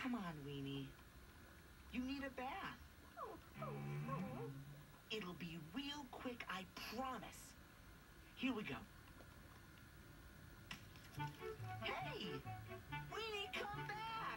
Come on, Weenie. You need a bath. It'll be real quick, I promise. Here we go. Hey! Weenie, come back!